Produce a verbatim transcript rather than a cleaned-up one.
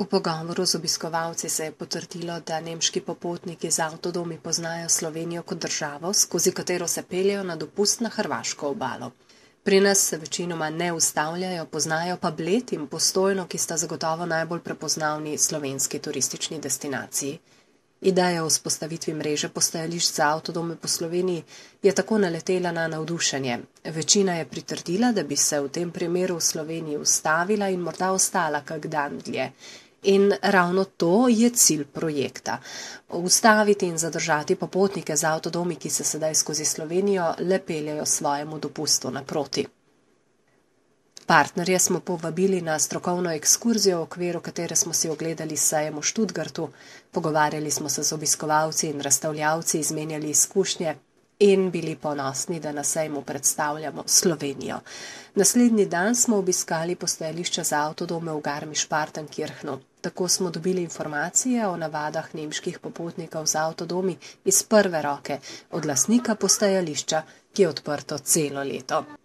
V pogovoru z obiskovalci se je potrdilo, da nemški popotniki z avtodomi poznajo Slovenijo kot državo, skozi katero se peljejo na dopust na hrvaško obalo. Pri nas se večinoma ne ustavljajo, poznajo pa Bled in Postojno, ki sta zagotovo najbolj prepoznavni slovenski turistični destinaciji. Ideja o vzpostavitvi mreže postajališč za avtodome po Sloveniji je tako naletela na navdušenje. Večina je pritrdila, da bi se v tem primeru v Sloveniji ustavila in morda ostala kak dan dlje. In ravno to je cilj projekta. Ustaviti in zadržati popotnike z avtodomi, ki se sedaj skozi Slovenijo le peljejo svojemu dopustu naproti. Partnerje smo povabili na strokovno ekskurzijo, v okviru katere smo si ogledali sejem v Študgartu, pogovarjali smo se z obiskovalci in razstavljavci, izmenjali izkušnje in bili ponosni, da na sejmu predstavljamo Slovenijo. Naslednji dan smo obiskali postajališče za avtodome v Garmisch-Partenkirchnu. Tako smo dobili informacije o navadah nemških popotnikov z avtodomi iz prve roke, od lastnika postajališča, ki je odprto celo leto.